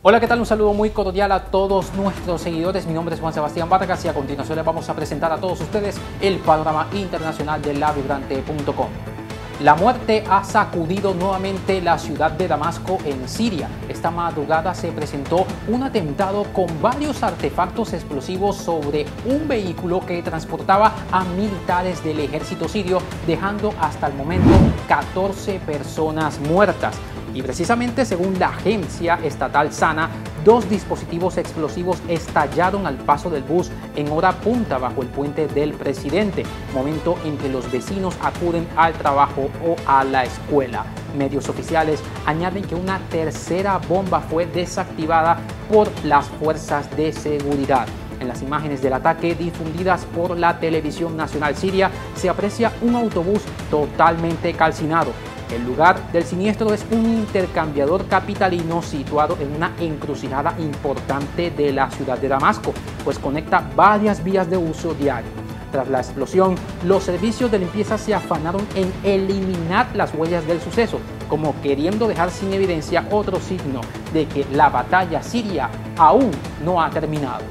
Hola, ¿qué tal? Un saludo muy cordial a todos nuestros seguidores. Mi nombre es Juan Sebastián Vargas y a continuación les vamos a presentar a todos ustedes el panorama internacional de lavibrante.com. La muerte ha sacudido nuevamente la ciudad de Damasco en Siria. Esta madrugada se presentó un atentado con varios artefactos explosivos sobre un vehículo que transportaba a militares del ejército sirio, dejando hasta el momento 14 personas muertas. Y precisamente según la agencia estatal SANA, 2 dispositivos explosivos estallaron al paso del bus en hora punta bajo el puente del presidente, momento en que los vecinos acuden al trabajo o a la escuela. Medios oficiales añaden que una tercera bomba fue desactivada por las fuerzas de seguridad. En las imágenes del ataque difundidas por la televisión nacional siria se aprecia un autobús totalmente calcinado. El lugar del siniestro es un intercambiador capitalino situado en una encrucijada importante de la ciudad de Damasco, pues conecta varias vías de uso diario. Tras la explosión, los servicios de limpieza se afanaron en eliminar las huellas del suceso, como queriendo dejar sin evidencia otro signo de que la batalla siria aún no ha terminado.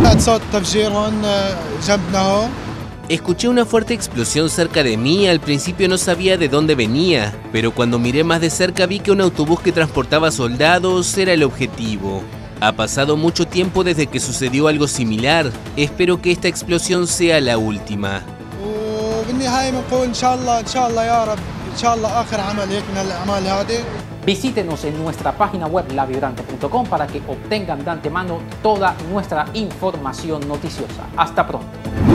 Escuché una fuerte explosión cerca de mí. Al principio no sabía de dónde venía, pero cuando miré más de cerca vi que un autobús que transportaba soldados era el objetivo. Ha pasado mucho tiempo desde que sucedió algo similar. Espero que esta explosión sea la última. Visítenos en nuestra página web lavibrante.com para que obtengan de antemano toda nuestra información noticiosa. Hasta pronto.